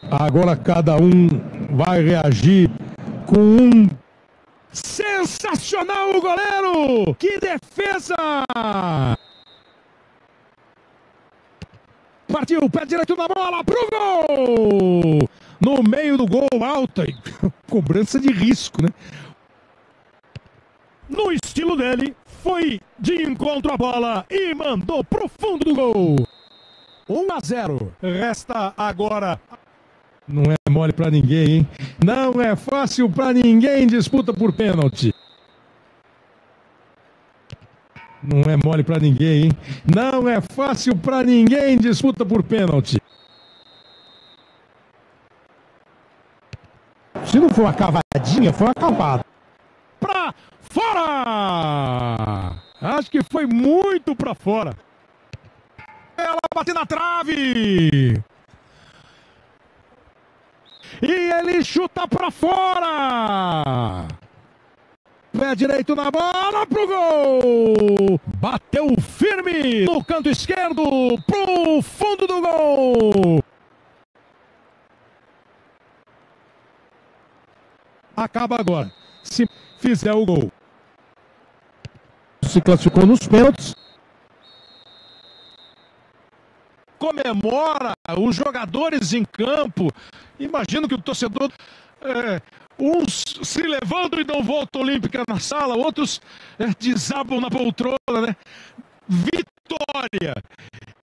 Agora cada um vai reagir com um... Sensacional o goleiro! Que defesa! Partiu, pé direito na bola, pro gol! No meio do gol, alta, cobrança de risco, né? No estilo dele, foi de encontro à bola e mandou pro fundo do gol. 1-0. Resta agora... Não é mole pra ninguém, hein? Não é fácil pra ninguém, disputa por pênalti. Não é mole pra ninguém, hein? Não é fácil pra ninguém, disputa por pênalti. Se não for uma cavadinha, foi uma cavada. Pra fora! Acho que foi muito pra fora. Ela bate na trave! E ele chuta pra fora! Pé direito na bola pro gol! Bateu firme no canto esquerdo pro fundo do gol! Acaba agora. Se fizer o gol. Se classificou nos pênaltis. Comemora os jogadores em campo. Imagino que o torcedor... uns se levantam e dão volta olímpica na sala, outros desabam na poltrona, né? Vitória!